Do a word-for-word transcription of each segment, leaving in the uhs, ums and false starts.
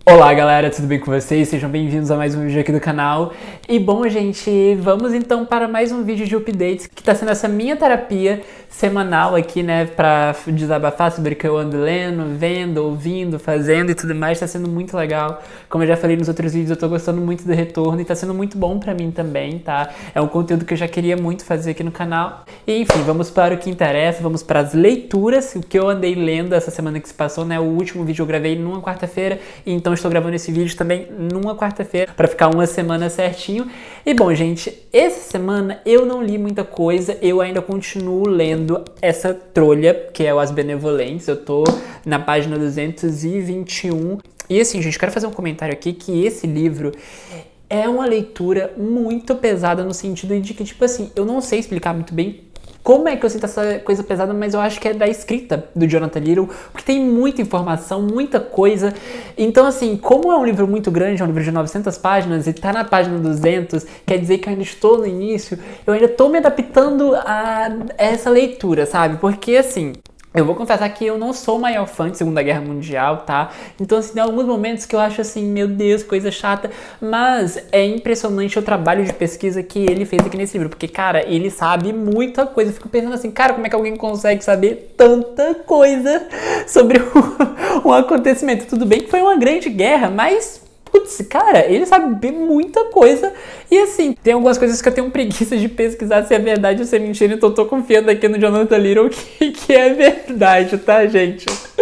Olá galera, tudo bem com vocês? Sejam bem-vindos a mais um vídeo aqui do canal. E bom, gente, vamos então para mais um vídeo de updates, que tá sendo essa minha terapia semanal aqui, né, pra desabafar sobre o que eu ando lendo, vendo, ouvindo, fazendo e tudo mais. Tá sendo muito legal. Como eu já falei nos outros vídeos, eu tô gostando muito do retorno e tá sendo muito bom pra mim também, tá? É um conteúdo que eu já queria muito fazer aqui no canal. E enfim, vamos para o que interessa, vamos para as leituras, o que eu andei lendo essa semana que se passou, né? O último vídeo eu gravei numa quarta-feira, então estou gravando esse vídeo também numa quarta-feira para ficar uma semana certinho. E bom, gente, essa semana eu não li muita coisa, eu ainda continuo lendo essa trolha, que é o As Benevolentes. Eu tô na página duzentos e vinte e um. E assim, gente, quero fazer um comentário aqui que esse livro é uma leitura muito pesada no sentido de que, tipo assim, eu não sei explicar muito bem como é que eu sinto essa coisa pesada, mas eu acho que é da escrita do Jonathan Little, porque tem muita informação, muita coisa. Então, assim, como é um livro muito grande, é um livro de novecentas páginas e tá na página duzentos, quer dizer que eu ainda estou no início, eu ainda tô me adaptando a essa leitura, sabe? Porque, assim, eu vou confessar que eu não sou o maior fã de Segunda Guerra Mundial, tá? Então, assim, tem alguns momentos que eu acho assim, meu Deus, coisa chata, mas é impressionante o trabalho de pesquisa que ele fez aqui nesse livro, porque, cara, ele sabe muita coisa. Eu fico pensando assim, cara, como é que alguém consegue saber tanta coisa sobre um, um acontecimento? Tudo bem que foi uma grande guerra, mas... putz, cara, ele sabe muita coisa. E assim, tem algumas coisas que eu tenho preguiça de pesquisar se é verdade ou se é mentira. Então eu tô confiando aqui no Jonathan Little que, que é verdade, tá, gente?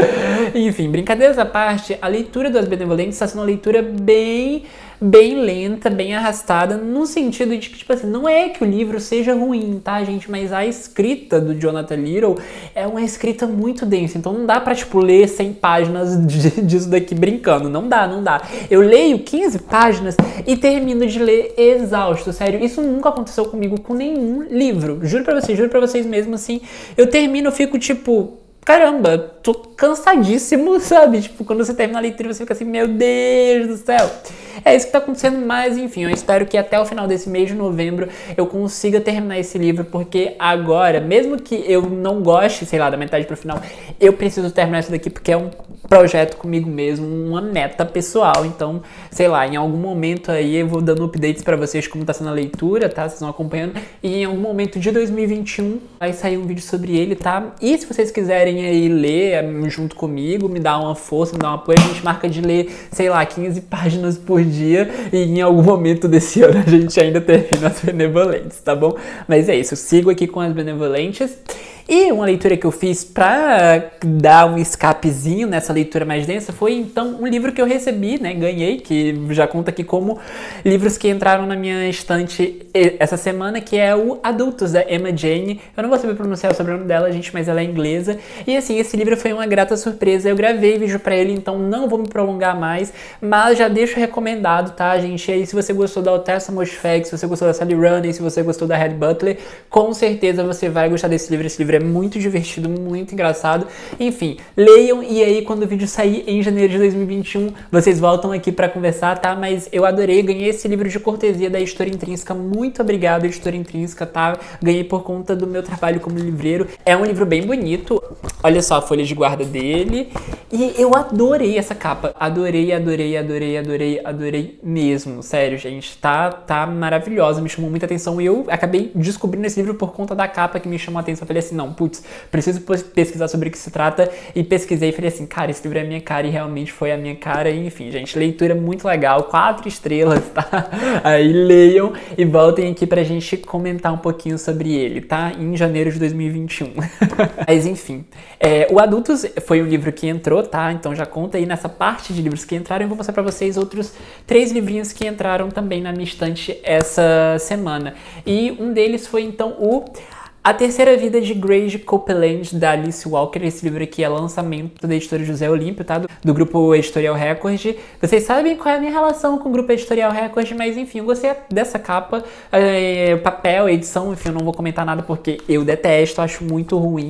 Enfim, brincadeiras à parte, a leitura das Benevolentes está sendo uma leitura bem... bem lenta, bem arrastada, no sentido de que, tipo assim, não é que o livro seja ruim, tá, gente? Mas a escrita do Jonathan Little é uma escrita muito densa, então não dá pra, tipo, ler cem páginas de, disso daqui brincando, não dá, não dá. Eu leio quinze páginas e termino de ler exausto, sério, isso nunca aconteceu comigo com nenhum livro, juro pra vocês, juro pra vocês mesmo, assim, eu termino, eu fico, tipo... caramba, tô cansadíssimo, sabe? Tipo, quando você termina a leitura, você fica assim, meu Deus do céu. É isso que tá acontecendo, mas enfim, eu espero que até o final desse mês de novembro eu consiga terminar esse livro, porque agora, mesmo que eu não goste, sei lá, da metade pro final, eu preciso terminar isso daqui porque é um projeto comigo mesmo, uma meta pessoal. Então, sei lá, em algum momento aí eu vou dando updates pra vocês como tá sendo a leitura, tá? Vocês vão acompanhando. E em algum momento de dois mil e vinte e um vai sair um vídeo sobre ele, tá? E se vocês quiserem aí ler junto comigo, me dá uma força, me dá um apoio, a gente marca de ler, sei lá, quinze páginas por dia e em algum momento desse ano a gente ainda termina As Benevolentes, tá bom? Mas é isso, eu sigo aqui com As Benevolentes. E uma leitura que eu fiz pra dar um escapezinho nessa leitura mais densa foi, então, um livro que eu recebi, né, ganhei, que já conta aqui como livros que entraram na minha estante essa semana, que é o Adultos, da Emma Jane. Eu não vou saber pronunciar o sobrenome dela, gente, mas ela é inglesa. E, assim, esse livro foi uma grata surpresa. Eu gravei vídeo pra ele, então não vou me prolongar mais, mas já deixo recomendado, tá, gente? E aí, se você gostou da Otessa Moshfegh, se você gostou da Sally Rooney, se você gostou da Red Butler, com certeza você vai gostar desse livro. Esse livro é muito divertido, muito engraçado. Enfim, leiam e aí quando o vídeo sair em janeiro de dois mil e vinte e um, vocês voltam aqui pra conversar, tá? Mas eu adorei, ganhei esse livro de cortesia da Editora Intrínseca. Muito obrigado, Editora Intrínseca, tá? Ganhei por conta do meu trabalho como livreiro. É um livro bem bonito. Olha só a folha de guarda dele. E eu adorei essa capa. Adorei, adorei, adorei, adorei, adorei mesmo. Sério, gente. Tá, tá maravilhosa. Me chamou muita atenção. E eu acabei descobrindo esse livro por conta da capa que me chamou a atenção. Eu falei assim, não, putz, preciso pesquisar sobre o que se trata. E pesquisei e falei assim, cara, esse livro é a minha cara. E realmente foi a minha cara. E, enfim, gente, leitura muito legal. Quatro estrelas, tá? Aí leiam e voltem aqui pra gente comentar um pouquinho sobre ele, tá? Em janeiro de dois mil e vinte e um. Mas, enfim. É, o Adultos foi um livro que entrou, tá? Então já conta aí nessa parte de livros que entraram. Eu vou mostrar pra vocês outros três livrinhos que entraram também na minha estante essa semana. E um deles foi, então, o... A Terceira Vida de Grace Copeland, da Alice Walker. Esse livro aqui é lançamento da editora José Olímpio, tá? Do, do grupo Editorial Record. Vocês sabem qual é a minha relação com o grupo Editorial Record, mas enfim, eu gostei dessa capa, é, papel, edição, enfim, eu não vou comentar nada porque eu detesto, acho muito ruim.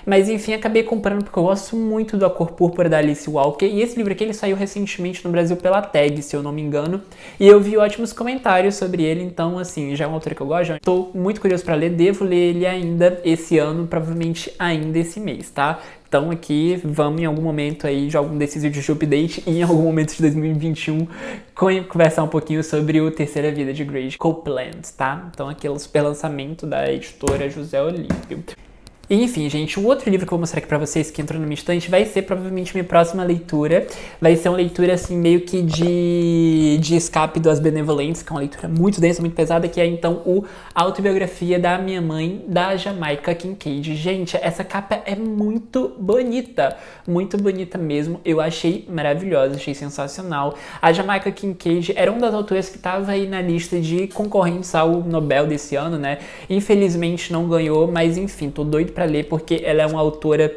Mas enfim, acabei comprando porque eu gosto muito da Cor Púrpura da Alice Walker. E esse livro aqui, ele saiu recentemente no Brasil pela Tag, se eu não me engano. E eu vi ótimos comentários sobre ele, então assim, já é um autor que eu gosto. Estou muito curioso para ler, devo ler ele ainda esse ano, provavelmente ainda esse mês, tá? Então aqui, vamos em algum momento aí de algum desses vídeos de update e em algum momento de dois mil e vinte e um conversar um pouquinho sobre o Terceira Vida de Grace Copeland, tá? Então aqui é o super lançamento da editora José Olímpio. E, enfim, gente, o outro livro que eu vou mostrar aqui pra vocês, que entrou na minha estante, vai ser provavelmente minha próxima leitura. Vai ser uma leitura, assim, meio que de, de escape das Benevolentes, que é uma leitura muito densa, muito pesada, que é, então, o Autobiografia da Minha Mãe, da Jamaica Kincaid. Gente, essa capa é muito bonita, muito bonita mesmo. Eu achei maravilhosa, achei sensacional. A Jamaica Kincaid era uma das autoras que estava aí na lista de concorrentes ao Nobel desse ano, né? Infelizmente não ganhou, mas, enfim, tô doido pra ler, porque ela é uma autora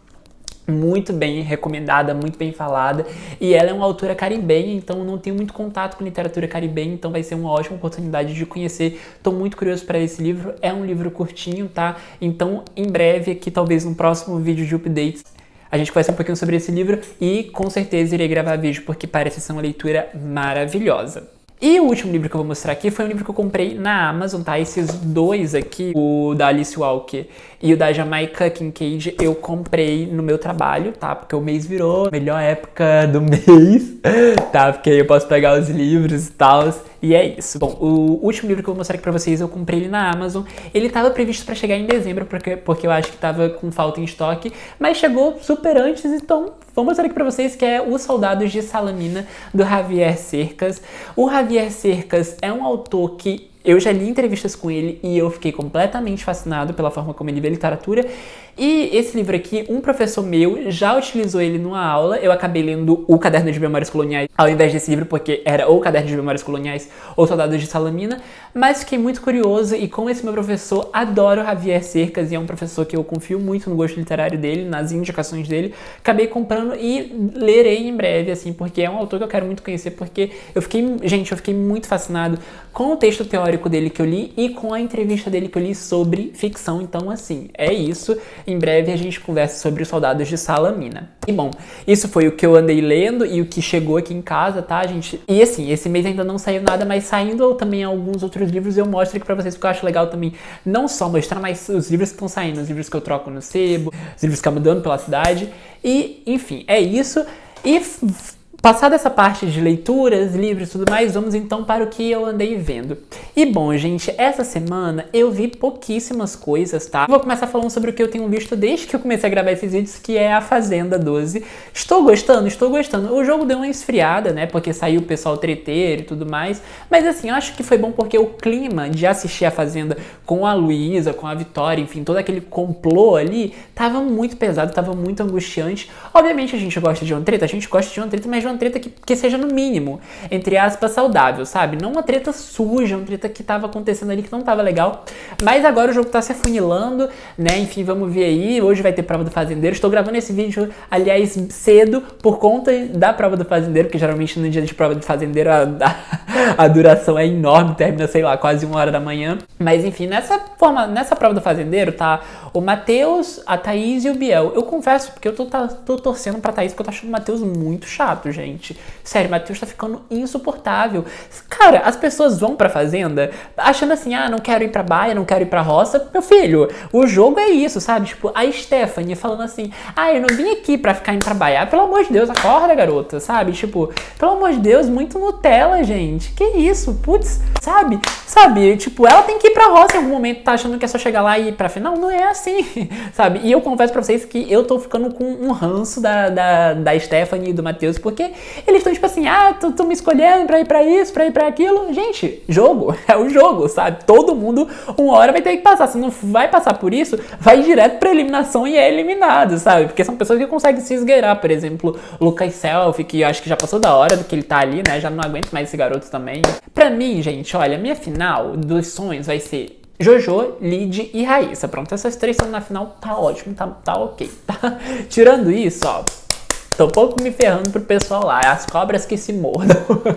muito bem recomendada, muito bem falada, e ela é uma autora caribenha, então eu não tenho muito contato com literatura caribenha, então vai ser uma ótima oportunidade de conhecer. Tô muito curioso para esse livro, é um livro curtinho, tá? Então, em breve, aqui talvez no próximo vídeo de updates, a gente conversa um pouquinho sobre esse livro e com certeza irei gravar vídeo, porque parece ser uma leitura maravilhosa. E o último livro que eu vou mostrar aqui foi um livro que eu comprei na Amazon, tá? Esses dois aqui, o da Alice Walker e o da Jamaica Kincaid, eu comprei no meu trabalho, tá? Porque o mês virou a melhor época do mês, tá? Porque aí eu posso pegar os livros e tal. E é isso. Bom, o último livro que eu vou mostrar aqui pra vocês, eu comprei ele na Amazon. Ele tava previsto pra chegar em dezembro, porque, porque eu acho que tava com falta em estoque, mas chegou super antes, então vou mostrar aqui pra vocês, que é Os Soldados de Salamina, do Javier Cercas. O Javier Cercas é um autor que eu já li entrevistas com ele e eu fiquei completamente fascinado pela forma como ele vê literatura. E esse livro aqui, um professor meu já utilizou ele numa aula. Eu acabei lendo o Caderno de Memórias Coloniais ao invés desse livro, porque era ou Caderno de Memórias Coloniais ou Soldados de Salamina. Mas fiquei muito curioso e como esse meu professor adora o Javier Cercas e é um professor que eu confio muito no gosto literário dele, nas indicações dele, acabei comprando e lerei em breve, assim, porque é um autor que eu quero muito conhecer, porque eu fiquei, gente, eu fiquei muito fascinado com o texto teórico dele que eu li e com a entrevista dele que eu li sobre ficção. Então, assim, é isso. Em breve a gente conversa sobre Os Soldados de Salamina. E bom, isso foi o que eu andei lendo e o que chegou aqui em casa, tá, gente? E assim, esse mês ainda não saiu nada, mas saindo também alguns outros livros eu mostro aqui pra vocês, porque eu acho legal também não só mostrar, mas os livros que estão saindo, os livros que eu troco no sebo, os livros que eu mudando pela cidade. E, enfim, é isso. E passada essa parte de leituras, livros e tudo mais, vamos então para o que eu andei vendo. E bom, gente, essa semana eu vi pouquíssimas coisas, tá? Vou começar falando sobre o que eu tenho visto desde que eu comecei a gravar esses vídeos, que é a Fazenda doze. Estou gostando, estou gostando. O jogo deu uma esfriada, né, porque saiu o pessoal treteiro e tudo mais, mas assim, eu acho que foi bom porque o clima de assistir a Fazenda com a Luísa, com a Vitória, enfim, todo aquele complô ali, tava muito pesado, tava muito angustiante. Obviamente a gente gosta de uma treta, a gente gosta de uma treta, mas de uma treta que, que seja no mínimo, entre aspas, saudável, sabe? Não uma treta suja, uma treta que tava acontecendo ali que não tava legal. Mas agora o jogo tá se afunilando, né? Enfim, vamos ver aí. Hoje vai ter prova do fazendeiro. Estou gravando esse vídeo, aliás, cedo, por conta da prova do fazendeiro, porque geralmente no dia de prova do fazendeiro a, a, a duração é enorme, termina, sei lá, quase uma hora da manhã. Mas enfim, nessa forma, nessa prova do fazendeiro tá o Matheus, a Thaís e o Biel. Eu confesso, porque eu tô, tá, tô torcendo pra Thaís, porque eu tô achando o Matheus muito chato, gente. Sério, o Matheus tá ficando insuportável. Cara, as pessoas vão pra fazenda achando assim, ah, não quero ir pra baia, não quero ir pra roça. Meu filho, o jogo é isso, sabe? Tipo, a Stephanie falando assim, ah, eu não vim aqui pra ficar indo pra baia. Ah, pelo amor de Deus, acorda, garota, sabe? Tipo, pelo amor de Deus, muito Nutella, gente. Que isso? Putz, sabe? Sabe? Tipo, ela tem que ir pra roça em algum momento, tá achando que é só chegar lá e ir pra final. Não, não é assim, sabe? E eu confesso pra vocês que eu tô ficando com um ranço da, da, da Stephanie e do Matheus, porque eles estão tipo assim, ah, tu, tu me escolhendo pra ir pra isso, pra ir pra aquilo. Gente, jogo, é o jogo, sabe? Todo mundo uma hora vai ter que passar. Se não vai passar por isso, vai direto pra eliminação e é eliminado, sabe? Porque são pessoas que conseguem se esgueirar. Por exemplo, Lucas Selfie, que eu acho que já passou da hora do que ele tá ali, né? Já não aguento mais esse garoto também. Pra mim, gente, olha, minha final dos sonhos vai ser Jojo, Lid e Raíssa. Pronto, essas três estão na final, tá ótimo, tá, tá ok, tá? Tirando isso, ó, tô um pouco me ferrando pro pessoal lá, as cobras que se mordam.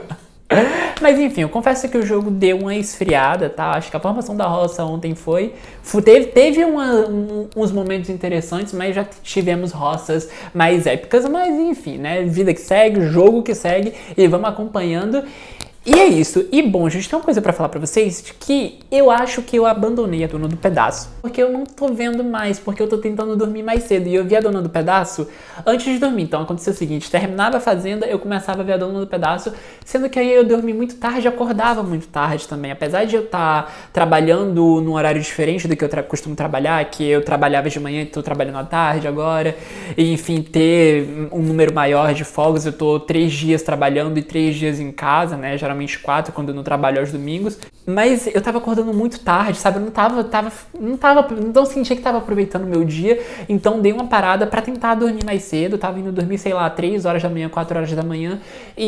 Mas enfim, eu confesso que o jogo deu uma esfriada, tá? Acho que a formação da roça ontem foi... Teve, teve uma, um, uns momentos interessantes, mas já tivemos roças mais épicas. Mas enfim, né? Vida que segue, jogo que segue, e vamos acompanhando. E é isso. E bom, gente, tem uma coisa pra falar pra vocês, de que eu acho que eu abandonei a Dona do Pedaço. Porque eu não tô vendo mais, porque eu tô tentando dormir mais cedo. E eu vi a Dona do Pedaço antes de dormir. Então aconteceu o seguinte, terminava a Fazenda, eu começava a ver a Dona do Pedaço, sendo que aí eu dormi muito tarde, acordava muito tarde também. Apesar de eu estar tá trabalhando num horário diferente do que eu tra costumo trabalhar, que eu trabalhava de manhã e tô trabalhando à tarde agora. E enfim, ter um número maior de folgas, eu tô três dias trabalhando e três dias em casa, né? Geralmente quatro, quando eu não trabalho aos domingos. Mas eu tava acordando muito tarde, sabe? Eu não tava, tava, não tava, não sentia que tava aproveitando o meu dia. Então dei uma parada pra tentar dormir mais cedo. Eu tava indo dormir, sei lá, três horas da manhã, quatro horas da manhã.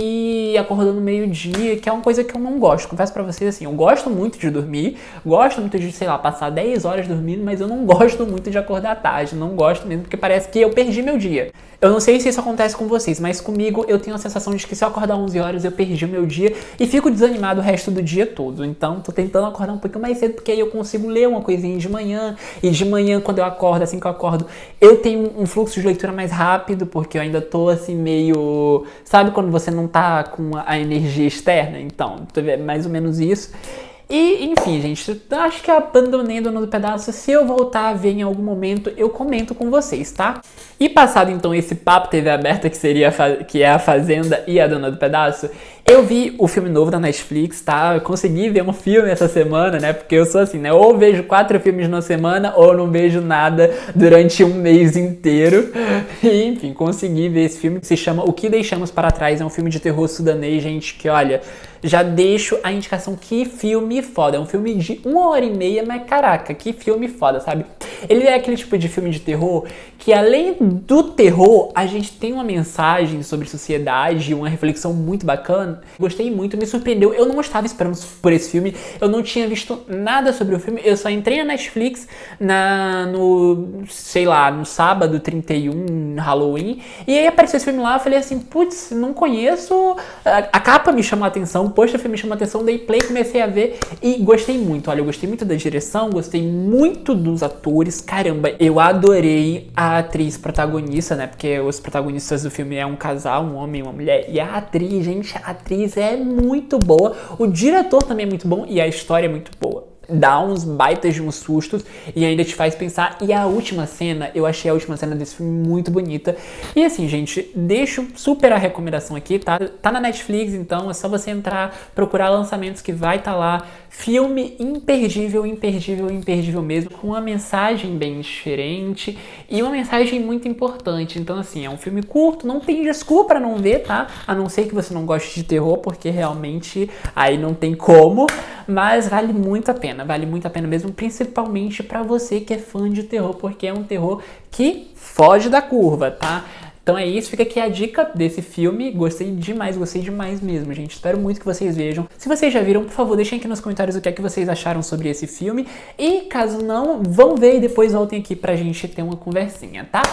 E acordando meio-dia, que é uma coisa que eu não gosto. Confesso pra vocês assim, eu gosto muito de dormir. Gosto muito de, sei lá, passar dez horas dormindo, mas eu não gosto muito de acordar tarde. Não gosto mesmo, porque parece que eu perdi meu dia. Eu não sei se isso acontece com vocês, mas comigo eu tenho a sensação de que se eu acordar onze horas eu perdi o meu dia e fico desanimado o resto do dia todo. Então tô tentando acordar um pouquinho mais cedo, porque aí eu consigo ler uma coisinha de manhã. E de manhã, quando eu acordo, assim que eu acordo, eu tenho um fluxo de leitura mais rápido, porque eu ainda tô assim meio... Sabe quando você não tá com a energia externa? Então, é mais ou menos isso. E, enfim, gente, eu acho que eu abandonei a Dona do Pedaço. Se eu voltar a ver em algum momento, eu comento com vocês, tá? E passado, então, esse papo T V aberta, que seria a que é a Fazenda e a Dona do Pedaço, eu vi o filme novo da Netflix, tá? Eu consegui ver um filme essa semana, né? Porque eu sou assim, né? Ou vejo quatro filmes na semana, ou não vejo nada durante um mês inteiro. E, enfim, consegui ver esse filme que se chama O Que Deixamos Para Trás. É um filme de terror sudanês, gente, que, olha... Já deixo a indicação, que filme foda. É um filme de uma hora e meia, mas caraca, que filme foda, sabe? Ele é aquele tipo de filme de terror que, além do terror, a gente tem uma mensagem sobre sociedade, uma reflexão muito bacana. Gostei muito, me surpreendeu. Eu não estava esperando por esse filme, eu não tinha visto nada sobre o filme. Eu só entrei na Netflix na, no, sei lá, no sábado trinta e um, Halloween, e aí apareceu esse filme lá. Eu falei assim, putz, não conheço. A, a capa me chamou a atenção, o pôster me chamou a atenção, dei play, comecei a ver e gostei muito. Olha, eu gostei muito da direção, gostei muito dos atores. Caramba, eu adorei a atriz protagonista, né? Porque os protagonistas do filme é um casal, um homem e uma mulher. E a atriz, gente, a atriz é muito boa. O diretor também é muito bom e a história é muito boa. Dá uns baitas de uns sustos e ainda te faz pensar. E a última cena, eu achei a última cena desse filme muito bonita. E assim, gente, deixo super a recomendação aqui, tá? Tá na Netflix, então é só você entrar, procurar lançamentos que vai estar tá lá. Filme imperdível, imperdível, imperdível mesmo, com uma mensagem bem diferente e uma mensagem muito importante. Então assim, é um filme curto, não tem desculpa pra não ver, tá? A não ser que você não goste de terror, porque realmente aí não tem como, mas vale muito a pena, vale muito a pena mesmo, principalmente pra você que é fã de terror, porque é um terror que foge da curva, tá? Então é isso, fica aqui a dica desse filme. Gostei demais, gostei demais mesmo, gente. Espero muito que vocês vejam. Se vocês já viram, por favor, deixem aqui nos comentários o que é que vocês acharam sobre esse filme. E caso não, vão ver e depois voltem aqui pra gente ter uma conversinha, tá?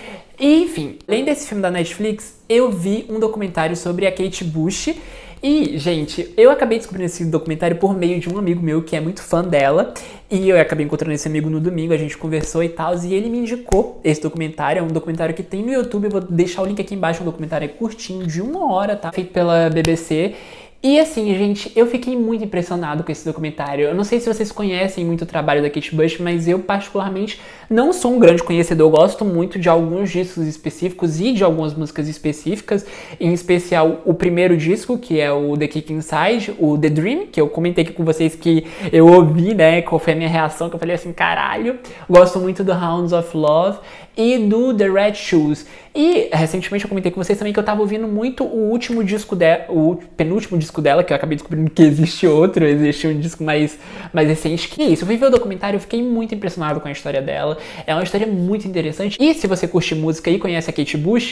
E, enfim, além desse filme da Netflix, eu vi um documentário sobre a Kate Bush. E, gente, eu acabei descobrindo esse documentário por meio de um amigo meu que é muito fã dela. E eu acabei encontrando esse amigo no domingo, a gente conversou e tal, e ele me indicou esse documentário. É um documentário que tem no YouTube, eu vou deixar o link aqui embaixo. Um documentário curtinho, de uma hora, tá? Feito pela B B C. E assim, gente, eu fiquei muito impressionado com esse documentário. Eu não sei se vocês conhecem muito o trabalho da Kate Bush, mas eu particularmente não sou um grande conhecedor. Eu gosto muito de alguns discos específicos e de algumas músicas específicas, em especial o primeiro disco, que é o The Kick Inside, o The Dream, que eu comentei aqui com vocês que eu ouvi, né, qual foi a minha reação, que eu falei assim, caralho. Gosto muito do Hounds of Love e do The Red Shoes. E recentemente eu comentei com vocês também que eu tava ouvindo muito o último disco dela, o penúltimo disco dela, que eu acabei descobrindo que existe outro, existe um disco mais, mais recente. Que é isso, eu fui ver o documentário, eu fiquei muito impressionado com a história dela. É uma história muito interessante. E se você curte música e conhece a Kate Bush,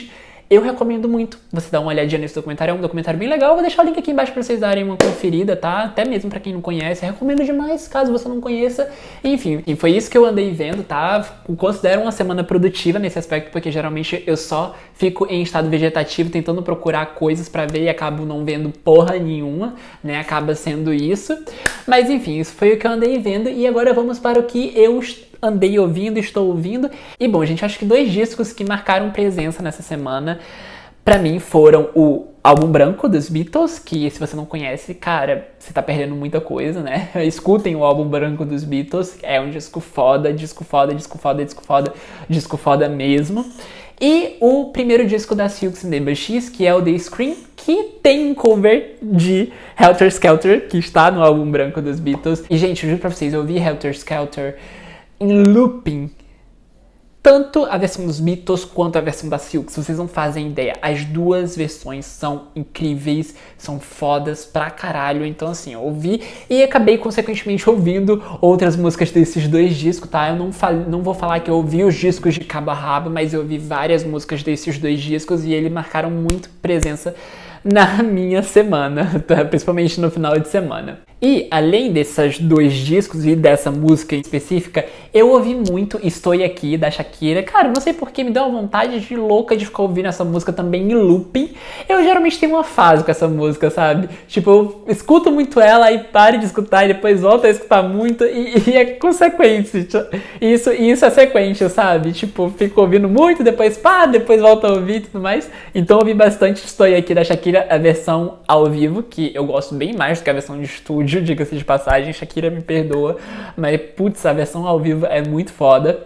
Eu recomendo muito você dar uma olhadinha nesse documentário, é um documentário bem legal, eu vou deixar o link aqui embaixo pra vocês darem uma conferida, tá? Até mesmo pra quem não conhece, eu recomendo demais, caso você não conheça. Enfim, e foi isso que eu andei vendo, tá? Considero uma semana produtiva nesse aspecto, porque geralmente eu só fico em estado vegetativo tentando procurar coisas pra ver e acabo não vendo porra nenhuma, né? Acaba sendo isso. Mas enfim, isso foi o que eu andei vendo e agora vamos para o que eu andei ouvindo, estou ouvindo. E bom, gente, acho que dois discos que marcaram presença nessa semana, pra mim, foram o álbum branco dos Beatles, que se você não conhece, cara, você tá perdendo muita coisa, né? Escutem o álbum branco dos Beatles, é um disco foda, disco foda, disco foda, disco foda, disco foda mesmo. E o primeiro disco da Siouxsie and the Banshees, que é o The Scream, que tem um cover de Helter Skelter, que está no álbum branco dos Beatles. E, gente, eu juro pra vocês, eu ouvi Helter Skelter em looping, tanto a versão dos Beatles quanto a versão da Siouxsie, vocês não fazem ideia, as duas versões são incríveis, são fodas pra caralho, então assim, eu ouvi e acabei consequentemente ouvindo outras músicas desses dois discos, tá? Eu não, fal não vou falar que eu ouvi os discos de cabo a rabo, mas eu ouvi várias músicas desses dois discos e eles marcaram muito presença na minha semana, tá? Principalmente no final de semana. E, além desses dois discos e dessa música em específica, eu ouvi muito Estou Aqui, da Shakira. Cara, não sei porque me deu uma vontade de louca de ficar ouvindo essa música também em looping. Eu geralmente tenho uma fase com essa música, sabe? Tipo, eu escuto muito ela, aí paro de escutar e depois volto a escutar muito e, e é consequência. Isso, isso é sequência, sabe? Tipo, fico ouvindo muito, depois paro, depois volto a ouvir e tudo mais. Então eu ouvi bastante Estou Aqui, da Shakira, a versão ao vivo, que eu gosto bem mais do que a versão de estúdio, diga-se de passagem, Shakira me perdoa, mas putz, a versão ao vivo é muito foda.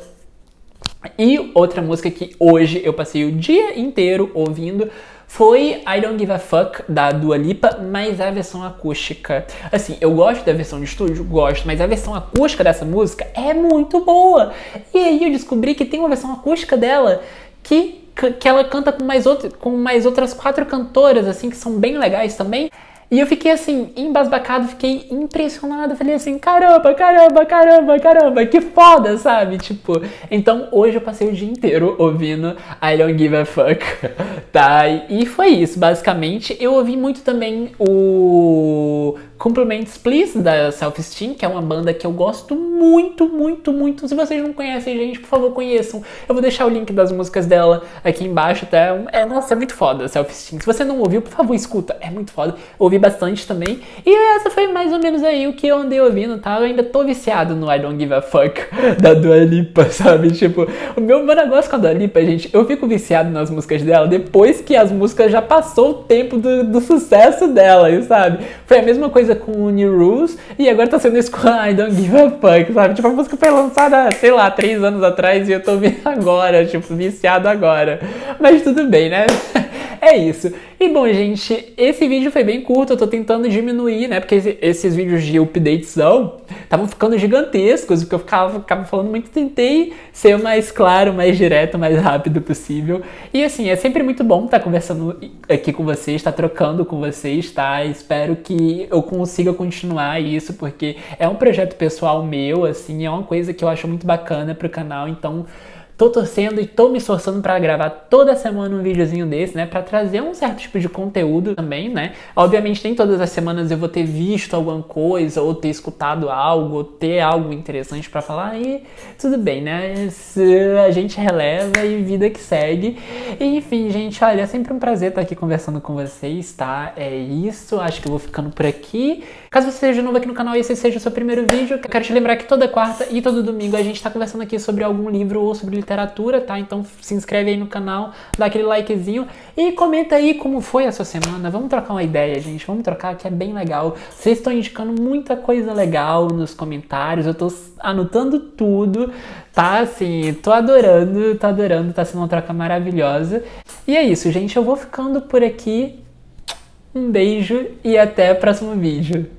E outra música que hoje eu passei o dia inteiro ouvindo foi I Don't Give a Fuck, da Dua Lipa, mas a versão acústica. Assim, eu gosto da versão de estúdio, gosto, mas a versão acústica dessa música é muito boa. E aí eu descobri que tem uma versão acústica dela que, que ela canta com mais, outro, com mais outras quatro cantoras, assim, que são bem legais também. E eu fiquei assim, embasbacado, fiquei impressionado, falei assim, caramba, caramba, caramba, caramba, que foda, sabe? Tipo, então hoje eu passei o dia inteiro ouvindo I Don't Give a Fuck, tá? E foi isso, basicamente. Eu ouvi muito também o Compliments Please, da Self Esteem, que é uma banda que eu gosto muito, muito, muito. Se vocês não conhecem, gente, por favor, conheçam. Eu vou deixar o link das músicas dela aqui embaixo, tá? É, nossa, é muito foda, Self Esteem. Se você não ouviu, por favor, escuta, é muito foda. Ouvi bastante também. E essa foi mais ou menos aí o que eu andei ouvindo, tá? Eu ainda tô viciado no I Don't Give a Fuck da Dua Lipa, sabe? Tipo, o meu, meu negócio com a Dua Lipa, gente, eu fico viciado nas músicas dela depois que as músicas já passou o tempo do, do sucesso dela, sabe? Foi a mesma coisa com o New Rules e agora tá sendo isso com I Don't Give a Fuck, sabe? Tipo, a música foi lançada, sei lá, três anos atrás e eu tô ouvindo agora, tipo, viciado agora. Mas tudo bem, né? É isso. E bom, gente, esse vídeo foi bem curto, eu tô tentando diminuir, né? Porque esse, esses vídeos de updatesão estavam ficando gigantescos, porque eu ficava, ficava falando muito, tentei ser o mais claro, mais direto, mais rápido possível. E assim, é sempre muito bom estar conversando aqui com vocês, estar trocando com vocês, tá? Espero que eu consiga continuar isso, porque é um projeto pessoal meu, assim, é uma coisa que eu acho muito bacana pro canal, então tô torcendo e tô me esforçando pra gravar toda semana um videozinho desse, né? Pra trazer um certo tipo de conteúdo também, né? Obviamente nem todas as semanas eu vou ter visto alguma coisa, ou ter escutado algo, ou ter algo interessante pra falar, e tudo bem, né? A gente releva e vida que segue. E, enfim, gente, olha, é sempre um prazer estar aqui conversando com vocês, tá? É isso, acho que eu vou ficando por aqui. Caso você seja novo aqui no canal e esse seja o seu primeiro vídeo, eu quero te lembrar que toda quarta e todo domingo a gente tá conversando aqui sobre algum livro ou sobre literatura, tá? Então se inscreve aí no canal, dá aquele likezinho e comenta aí como foi a sua semana. Vamos trocar uma ideia, gente. Vamos trocar, que é bem legal. Vocês estão indicando muita coisa legal nos comentários. Eu tô anotando tudo, tá? Assim, tô adorando, tô adorando. Tá sendo uma troca maravilhosa. E é isso, gente. Eu vou ficando por aqui. Um beijo e até o próximo vídeo.